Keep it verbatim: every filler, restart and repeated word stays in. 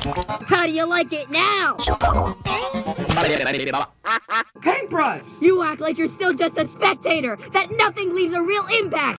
How do you like it now? Paintbrush! You act like you're still just a spectator, that nothing leaves a real impact!